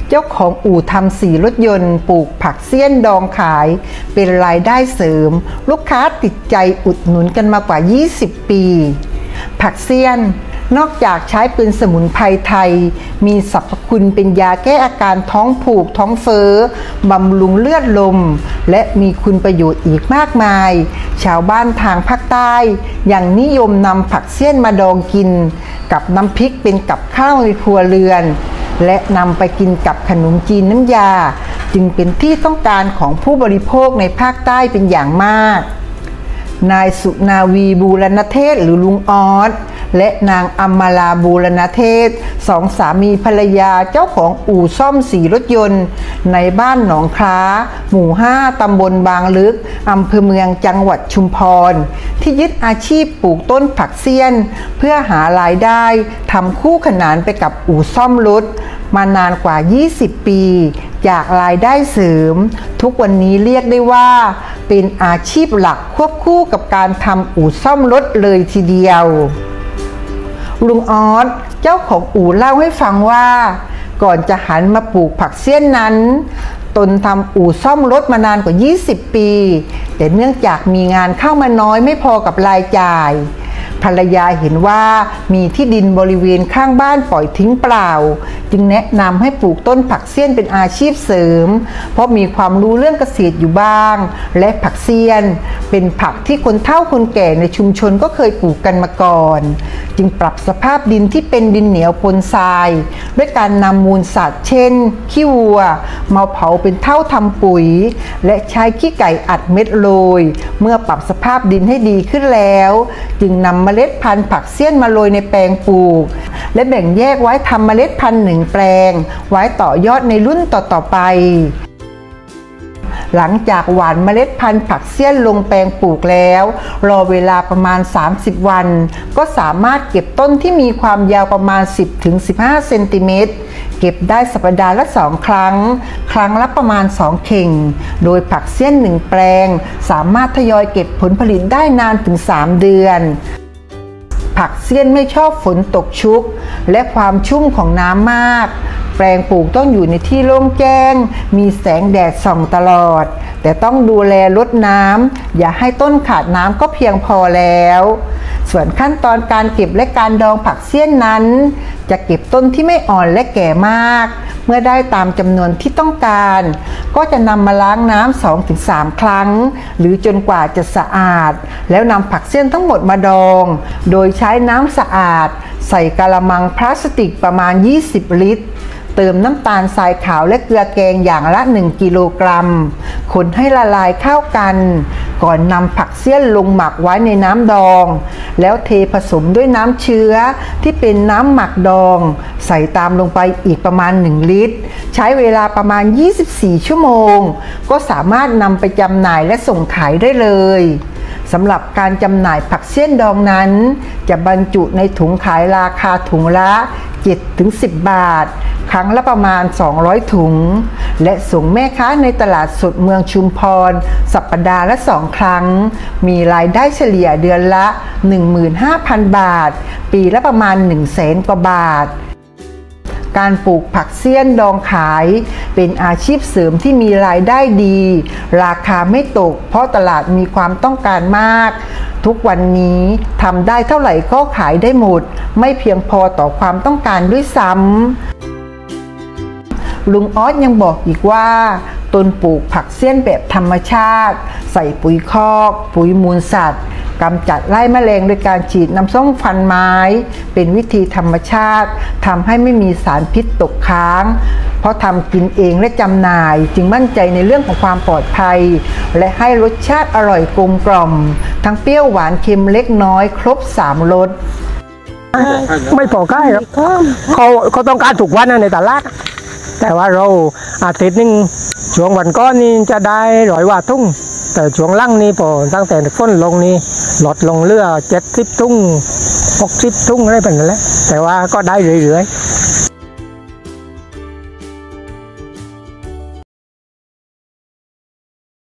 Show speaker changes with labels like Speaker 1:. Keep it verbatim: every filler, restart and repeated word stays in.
Speaker 1: เจ้าของอู่ทำสีรถยนต์ปลูกผักเสี้ยนดองขายเป็นรายได้เสริมลูกค้าติดใจอุดหนุนกันมากว่ายี่สิบปีผักเสี้ยนนอกจากใช้เป็นสมุนไพรไทยมีสรรพคุณเป็นยาแก้อาการท้องผูกท้องเฟ้อบำรุงเลือดลมและมีคุณประโยชน์อีกมากมายชาวบ้านทางภาคใต้ยังนิยมนำผักเสี้ยนมาดองกินกับน้ำพริกเป็นกับข้าวในครัวเรือนและนำไปกินกับขนมจีนน้ำยาจึงเป็นที่ต้องการของผู้บริโภคในภาคใต้เป็นอย่างมากนายสุนาวีบูรณเทศหรือลุงออสและนางอมราบูรณเทศสองสามีภรรยาเจ้าของอู่ซ่อมสีรถยนต์ในบ้านหนองคล้าหมู่ห้าตำบลบางลึกอำเภอเมืองจังหวัดชุมพรที่ยึดอาชีพปลูกต้นผักเสี้ยนเพื่อหารายได้ทำคู่ขนานไปกับอู่ซ่อมรถมานานกว่ายี่สิบปีจากรายได้เสริมทุกวันนี้เรียกได้ว่าเป็นอาชีพหลักควบคู่กับการทำอู่ซ่อมรถเลยทีเดียวลุงออสเจ้าของอู่เล่าให้ฟังว่าก่อนจะหันมาปลูกผักเสี้ยนนั้นตนทำอู่ซ่อมรถมานานกว่ายี่สิบปีแต่เนื่องจากมีงานเข้ามาน้อยไม่พอกับรายจ่ายภรรยาเห็นว่ามีที่ดินบริเวณข้างบ้านปล่อยทิ้งเปล่าจึงแนะนำให้ปลูกต้นผักเสี้ยนเป็นอาชีพเสริมเพราะมีความรู้เรื่องเกษตรอยู่บ้างและผักเสี้ยนเป็นผักที่คนเฒ่าคนแก่ในชุมชนก็เคยปลูกกันมาก่อนจึงปรับสภาพดินที่เป็นดินเหนียวปนทรายด้วยการนำมูลสัตว์เช่นขี้วัวมาเผาเป็นเท่าทำปุ๋ยและใช้ขี้ไก่อัดเม็ดโรยเมื่อปรับสภาพดินให้ดีขึ้นแล้วจึงนำเมล็ดพันธุ์ผักเสี้ยนมาโรยในแปลงปลูกและแบ่งแยกไว้ทำเมล็ดพันธุ์หนึ่งแปลงไว้ต่อยอดในรุ่นต่อๆไปหลังจากหว่านเมล็ดพันธุ์ผักเสี้ยนลงแปลงปลูกแล้วรอเวลาประมาณสามสิบวันก็สามารถเก็บต้นที่มีความยาวประมาณ สิบถึงสิบห้า เซนติเมตรเก็บได้สัปดาห์ละสองครั้งครั้งละประมาณสองเข่งโดยผักเสี้ยนหนึ่งแปลงสามารถทยอยเก็บผลผลิตได้นานถึงสามเดือนผักเสี้ยนไม่ชอบฝนตกชุกและความชุ่มของน้ำมากแปลงปลูกต้องอยู่ในที่โล่งแจ้งมีแสงแดดส่องตลอดแต่ต้องดูแลรดน้ำอย่าให้ต้นขาดน้ำก็เพียงพอแล้วส่วนขั้นตอนการเก็บและการดองผักเสี้ยนนั้นจะเก็บต้นที่ไม่อ่อนและแก่มากเมื่อได้ตามจำนวนที่ต้องการก็จะนำมาล้างน้ำ สองถึงสาม ครั้งหรือจนกว่าจะสะอาดแล้วนำผักเสี้ยนทั้งหมดมาดองโดยใช้น้ำสะอาดใส่กะละมังพลาสติกประมาณยี่สิบลิตรเติมน้ำตาลทรายขาวและเกลือแกงอย่างละหนึ่งกิโลกรัมคนให้ละลายเข้ากันก่อนนำผักเสี้ยนลงหมักไว้ในน้ำดองแล้วเทผสมด้วยน้ำเชื้อที่เป็นน้ำหมักดองใส่ตามลงไปอีกประมาณหนึ่งลิตรใช้เวลาประมาณยี่สิบสี่ชั่วโมงก็สามารถนำไปจำหน่ายและส่งขายได้เลยสำหรับการจำหน่ายผักเสี้ยนดองนั้นจะบรรจุในถุงขายราคาถุงละ เจ็ดถึงสิบ บาทครั้งละประมาณสองร้อยถุงและส่งแม่ค้าในตลาดสดเมืองชุมพรสัปดาห์ละสองครั้งมีรายได้เฉลี่ยเดือนละ หนึ่งหมื่นห้าพัน บาทปีละประมาณ หนึ่งแสน กว่าบาทการปลูกผักเสี้ยนดองขายเป็นอาชีพเสริมที่มีรายได้ดีราคาไม่ตกเพราะตลาดมีความต้องการมากทุกวันนี้ทำได้เท่าไหร่ก็ขายได้หมดไม่เพียงพอต่อความต้องการด้วยซ้ำลุงออสยังบอกอีกว่าตนปลูกผักเสี้ยนแบบธรรมชาติใส่ปุ๋ยคอกปุ๋ยมูลสัตว์กำจัดไล่แมลงโดยการฉีดน้ำส้มฟันไม้เป็นวิธีธรรมชาติทำให้ไม่มีสารพิษตกค้างเพราะทำกินเองและจำหน่ายจึงมั่นใจในเรื่องของความปลอดภัยและให้รสชาติอร่อยกลมกล่อมทั้งเปรี้ยวหวานเค็มเล็กน้อยครบสามรส
Speaker 2: ไม่พอใกล้ครับเขาเขาต้องการถูกวันในตลาดแต่ว่าเราอาทิตย์นึงช่วงวันก้อนนี่จะได้ร้อยว่าทุ่งแต่ช่วงล่างนี่พอตั้งแต่ฝนลงนี่ลดลงเรื่อยเจ็ดสิบทุ่งหกสิบทุ่งอะไรแบบนั้นแหละแต่ว่าก็ได้เรื่อยๆ